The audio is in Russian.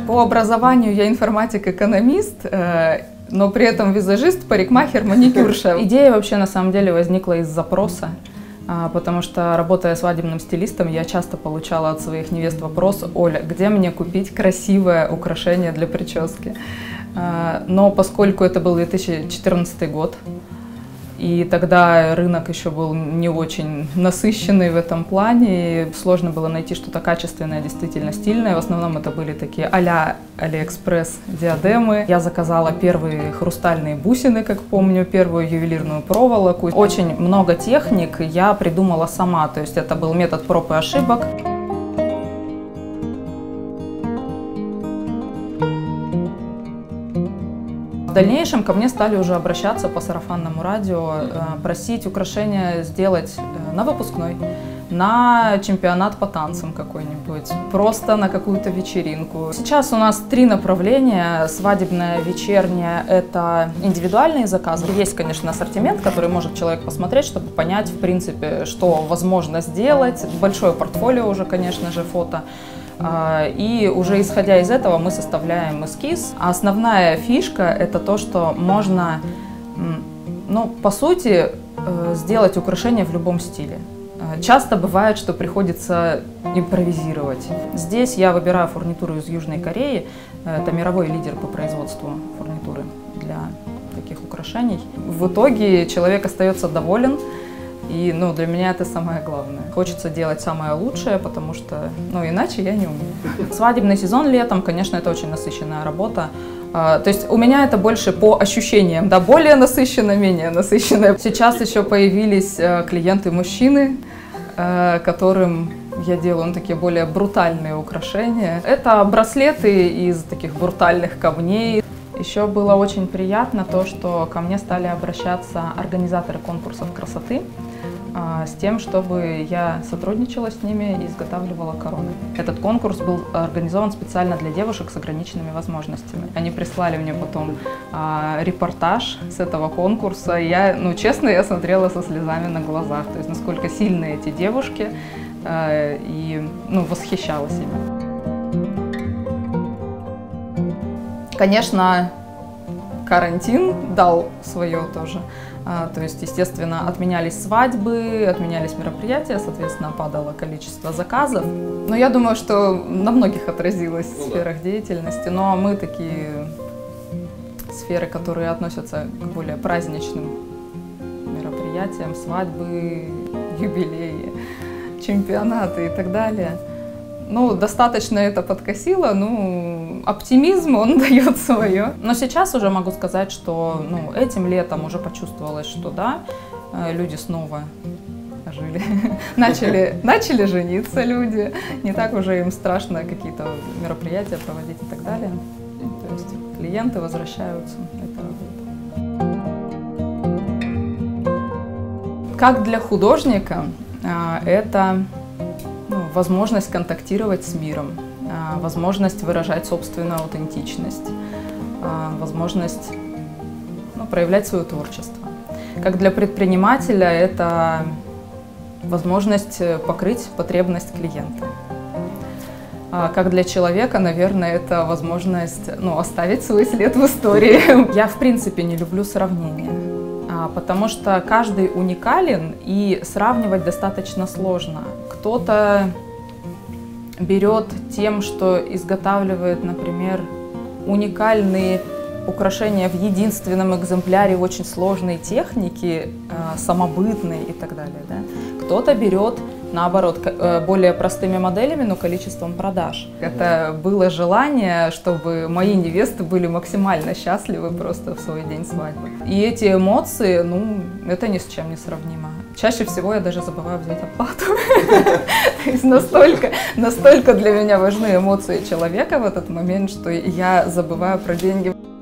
По образованию я информатик-экономист, но при этом визажист, парикмахер, маникюрша. Идея вообще на самом деле возникла из запроса, потому что, работая свадебным стилистом, я часто получала от своих невест вопрос: «Оля, где мне купить красивое украшение для прически?» Но поскольку это был 2014 год, и тогда рынок еще был не очень насыщенный в этом плане, и сложно было найти что-то качественное, действительно стильное. В основном это были такие а-ля Алиэкспресс диадемы. Я заказала первые хрустальные бусины, как помню, первую ювелирную проволоку. Очень много техник я придумала сама, то есть это был метод проб и ошибок. В дальнейшем ко мне стали уже обращаться по сарафанному радио, просить украшения сделать на выпускной, на чемпионат по танцам какой-нибудь, просто на какую-то вечеринку. Сейчас у нас 3 направления: свадебное, вечернее — это индивидуальные заказы. Есть, конечно, ассортимент, который может человек посмотреть, чтобы понять, в принципе, что возможно сделать. Большое портфолио уже, конечно же, фото. И уже исходя из этого мы составляем эскиз. А основная фишка — это то, что можно, ну, по сути, сделать украшение в любом стиле. Часто бывает, что приходится импровизировать. Здесь я выбираю фурнитуру из Южной Кореи. Это мировой лидер по производству фурнитуры для таких украшений. В итоге человек остается доволен. И, ну, для меня это самое главное. Хочется делать самое лучшее, потому что, ну, иначе я не умею. Свадебный сезон летом, конечно, это очень насыщенная работа. То есть у меня это больше по ощущениям, да, более насыщенно, менее насыщенно. Сейчас еще появились клиенты-мужчины, которым я делаю такие более брутальные украшения. Это браслеты из таких брутальных камней. Еще было очень приятно то, что ко мне стали обращаться организаторы конкурсов красоты с тем, чтобы я сотрудничала с ними и изготавливала короны. Этот конкурс был организован специально для девушек с ограниченными возможностями. Они прислали мне потом репортаж с этого конкурса. И я, ну, честно, я смотрела со слезами на глазах, то есть насколько сильны эти девушки, и, ну, восхищалась ими. Конечно, карантин дал свое тоже. То есть, естественно, отменялись свадьбы, отменялись мероприятия, соответственно, падало количество заказов. Но я думаю, что на многих отразилось в сферах деятельности. Но мы такие сферы, которые относятся к более праздничным мероприятиям: свадьбы, юбилеи, чемпионаты и так далее. Ну, достаточно это подкосило, ну, оптимизм, он дает свое. Но сейчас уже могу сказать, что, ну, этим летом уже почувствовалось, что да, люди снова жили, начали жениться люди, не так уже им страшно какие-то мероприятия проводить и так далее. То есть клиенты возвращаются. Как для художника, это возможность контактировать с миром, возможность выражать собственную аутентичность, возможность, ну, проявлять свое творчество. Как для предпринимателя это возможность покрыть потребность клиента. Как для человека, наверное, это возможность, ну, оставить свой след в истории. Я, в принципе, не люблю сравнения, потому что каждый уникален, и сравнивать достаточно сложно. Кто-то берет тем, что изготавливает, например, уникальные украшения в единственном экземпляре в очень сложной технике, самобытной и так далее. Да? Кто-то берет, наоборот, более простыми моделями, но количеством продаж. Это было желание, чтобы мои невесты были максимально счастливы просто в свой день свадьбы. И эти эмоции, ну, это ни с чем не сравнимо. Чаще всего я даже забываю взять оплату. То есть настолько для меня важны эмоции человека в этот момент, что я забываю про деньги.